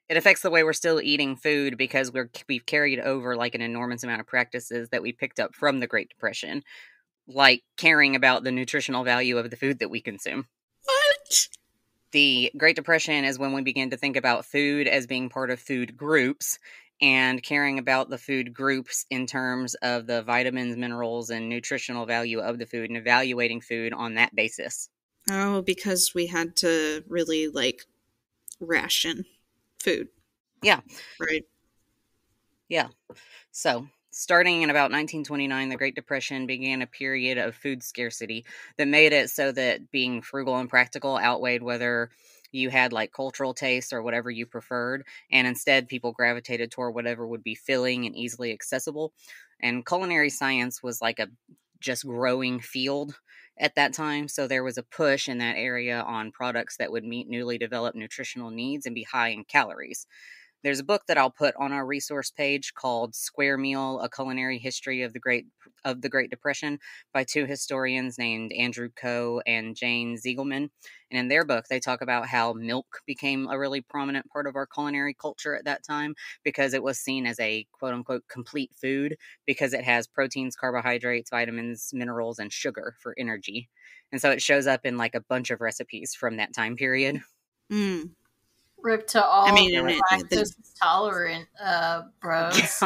it affects the way we're still eating food because we've carried over like an enormous amount of practices that we picked up from the Great Depression, like caring about the nutritional value of the food that we consume. What? The Great Depression is when we begin to think about food as being part of food groups and caring about the food groups in terms of the vitamins, minerals, and nutritional value of the food and evaluating food on that basis. Oh, because we had to really, like, ration food. Yeah. Right. Yeah. So, starting in about 1929, the Great Depression began a period of food scarcity that made it so that being frugal and practical outweighed whether you had like cultural tastes or whatever you preferred, and instead people gravitated toward whatever would be filling and easily accessible. And culinary science was like a just growing field at that time, so there was a push in that area on products that would meet newly developed nutritional needs and be high in calories. There's a book that I'll put on our resource page called Square Meal: A Culinary History of the Great Depression by two historians named Andrew Coe and Jane Ziegelman. And in their book, they talk about how milk became a really prominent part of our culinary culture at that time because it was seen as a quote unquote complete food because it has proteins, carbohydrates, vitamins, minerals, and sugar for energy. And so it shows up in like a bunch of recipes from that time period. Mm. Rip to all lactose tolerant bros.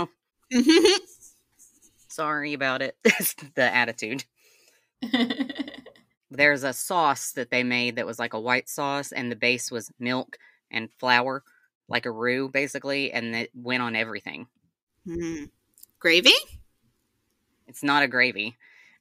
Sorry about it. The attitude. There's a sauce that they made that was like a white sauce, and the base was milk and flour, like a roux, basically, and it went on everything. Gravy? It's not a gravy.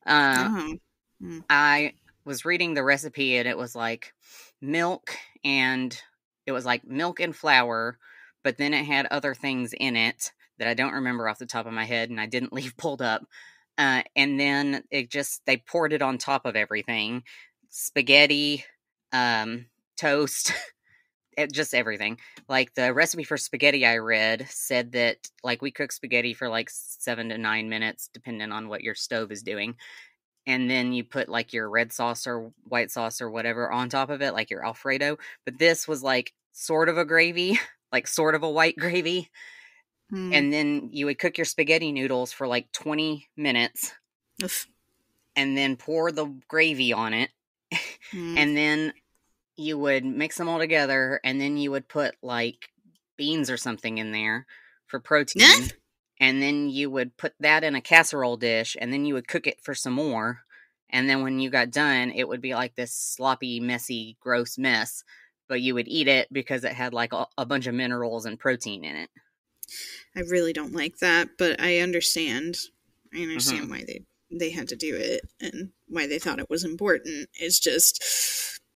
I was reading the recipe, and it was like milk and flour, but then it had other things in it that I don't remember off the top of my head, and I didn't leave pulled up. And then they poured it on top of everything. Spaghetti, toast, just everything. Like the recipe for spaghetti I read said that like we cook spaghetti for like 7 to 9 minutes, depending on what your stove is doing. And then you put like your red sauce or white sauce or whatever on top of it, like your Alfredo. But this was like sort of a gravy, like sort of a white gravy. And then you would cook your spaghetti noodles for like 20 minutes. Oof. And then pour the gravy on it. And then you would mix them all together. And then you would put like beans or something in there for protein. And then you would put that in a casserole dish. And then you would cook it for some more. And then when you got done, it would be like this sloppy, messy, gross mess. But you would eat it because it had like a bunch of minerals and protein in it. I really don't like that, but I understand. I understand why they had to do it and why they thought it was important. It's just,